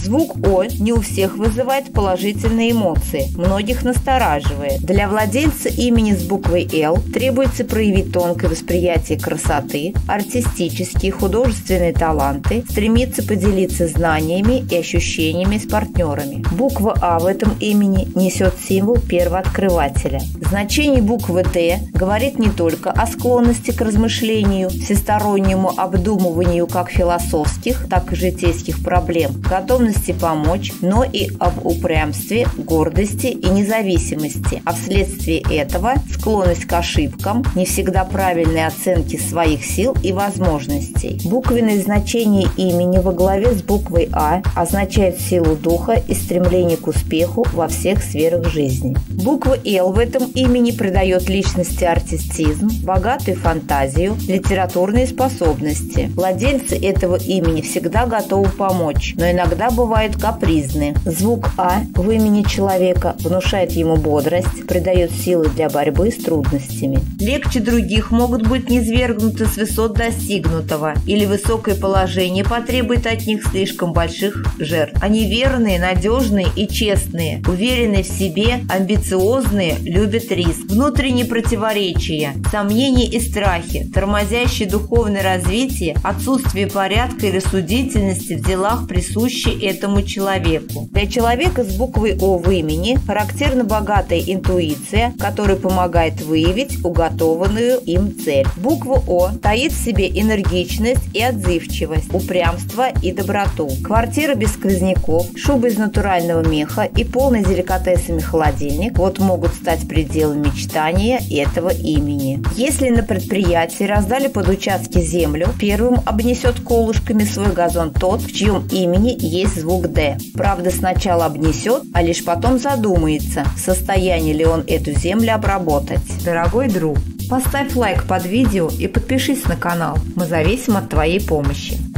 Звук О не у всех вызывает положительные эмоции, многих настораживает. Для владельца имени с буквой Л требуется проявить тонкое восприятие красоты, артистические, художественные таланты, стремиться поделиться знаниями и ощущениями с партнерами. Буква А в этом имени несет символ первооткрывателя. Значение буквы Д говорит не только о склонности к размышлению, всестороннему обдумыванию как философских, так и житейских проблем, готовности помочь, но и об упрямстве, гордости и независимости, а вследствие этого склонность к ошибкам, не всегда правильной оценки своих сил и возможностей. Буквенное значение имени во главе с буквой А означает силу духа и стремление к успеху во всех сферах жизни. Буква Л в этом имени придает личности артистизм, богатую фантазию, литературные способности. Владельцы этого имени всегда готовы помочь, но иногда бывают капризны. Звук А в имени человека внушает ему бодрость, придает силы для борьбы с трудностями. Легче других могут быть низвергнуты с высот достигнутого, или высокое положение потребует от них слишком больших жертв. Они верные, надежные и честные, уверенные в себе, амбициозные, любят риск. Внутренние противоречия, сомнения и страхи, тормозящие духовное развитие, отсутствие порядка и рассудительности в делах присущи этому человеку. Для человека с буквой О в имени характерна богатая интуиция, которая помогает выявить уготованную им цель. Буква О таит в себе энергичность и отзывчивость, упрямство и доброту. Квартира без сквозняков, шуба из натурального меха и полный деликатесами холодильник – вот могут стать пределом мечтания этого имени. Если на предприятии раздали под участки землю, первым обнесет колышками свой газон тот, в чьем имени есть звук Д. Правда, сначала обнесет, а лишь потом задумается, в состоянии ли он эту землю обработать. Дорогой друг, поставь лайк под видео и подпишись на канал. Мы зависим от твоей помощи.